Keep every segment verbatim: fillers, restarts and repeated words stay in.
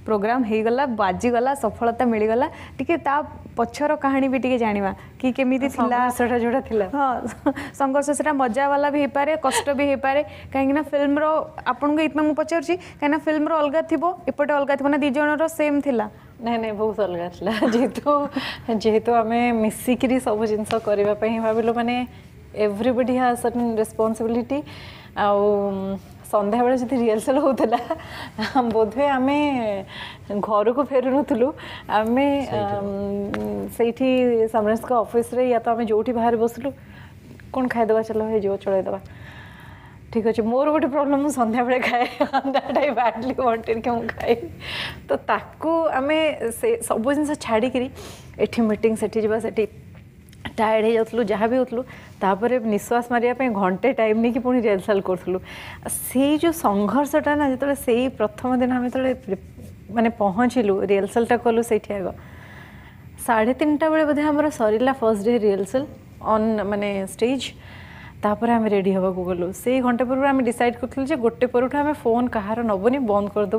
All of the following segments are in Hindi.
प्रोग्राम हो गला बाजीगला सफलता मिलगला टिके ता पछर कहानी भी टिके जानिबा कि केमिति थिला संघर्षटा जोड़ा थिला हां संघर्ष सेटा मजा वाला भी हे पारे कष्ट भी हे पारे काहेकि ना फिल्म रो आपन को इतना मु पचार छी काहे ना फिल्म रो अलगा थिबो एपटे अलगा थिबो ना दी जण रो सेम थिला नहीं नहीं बहुत अलग थिला जेहेतु जेहेतु आमे मिसिकरी सब जिंस करबा पई भाबिलो माने एवरीबॉडी हैज सर्टेन रिस्पांसिबिलिटी आ संध्या बेले जति रिहर्सल होतला हम बोधे आमे घर को फेरु नथुलु आमे सेठी समरेश का ऑफिस रे या तो आमे जोठी बाहर बसलु कोन खाइ दबा चलो हे जो चलै दबा ठीक अच्छे मोर गोटे प्रॉब्लम संध्या बेले खाए दैट आई बैडली वांटेड कि हम खाए तो ताकू आमे से सब जिन छाड़ी करी एठी मीटिंग सेठी जबा सेठी टायर्ड हो जातलु जहाँ भी होतलु तापर निश्वास मारिया पे घंटे टाइम नहीं कि पुणी रिहर्सल करथलु से जो संघर्षटा ना जो से प्रथम दिन आम जो माने पहुँचलु रिहर्सलटा कलु से आग साढ़े तीन टा बेले बोधे आमर सरला फर्स्ट डे रिहर्सल ऑन माने स्टेज तापर आम रेडी हवा को गलु से घंटे पूर्व आम डिसाइड करथलु जे गोटे परठु आम फोन कहार नबनी बंद करदे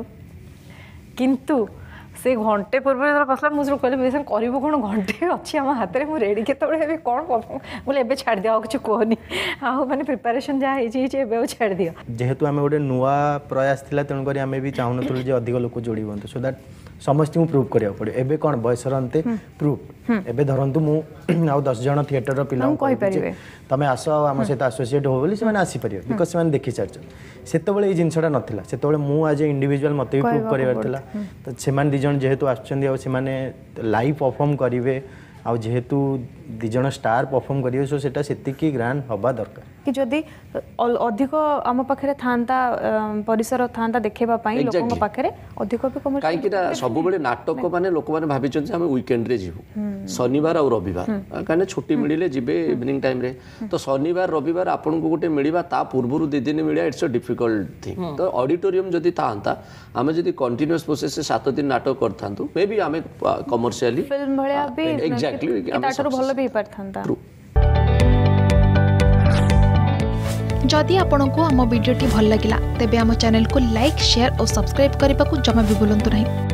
किंतु से घंटे पूर्व बसला मुझे कहले बेसन करिबो कोन घंटे अच्छी आम हाथ में रेडी केतबे कौन बोले एबे छाड़ दिया कुछ कहनी आ माने प्रिपरेशन जा हे जे एबे छाड़ दिया जेहेतु आम गोटे नुआ प्रयास थिला तेणु करी आम भी चाहूनथुलु जे अधिक लोक जोड़ी बनतु सो दैट समस्त को प्रूव करिया पड़े एबे कोन बयसर अंते प्रूव एबे धरंतु मु आ दस जण थिएटर रो पिला कहि परिबे तमे आसो आम सहित एसोसिएट हो बोली से माने आसी परियो बिकॉज़ से माने देखि चारछ सेतबेले ए जिंसटा नथिला सेतबेले मु आज इंडिविजुअल मते भी प्रूव करिवार थिला तो से माने दि जण जेहेतु आछछन्दी आ से माने लाइव परफॉर्म करिवे आ जेहेतु दि जण स्टार परफॉर्म करिवे सो सेटा सेति की ग्रैंड हबा दरकार कि जदि अधिक आम पाखे थांता परिसर थांता देखेबा पई लोकन पाखे अधिक भी कम काई कि सब बेले नाटक माने लोक माने भाबी छन हम वीकेंड रे जीवु शनिवार और रविवार काने छुट्टी मिलिले जिबे इवनिंग टाइम रे तो शनिवार रविवार आपन को गोटे मिलिबा ता पूर्वरु दि दिन मिलिया इट्स अ डिफिकल्ट थिंग तो ऑडिटोरियम जदि थांता आमे जदि कंटीन्यूअस प्रोसेस से सात दिन नाटक करथांतु मे बी आमे कमर्शियली फिल्म भलिया भी एग्जैक्टली ताटर भलो भी पारथांता जदि आपंक आम भिडी भल लगा तेब आम चैनल को लाइक शेयर और सब्सक्राइब करने को जमा भी भूलु नहीं।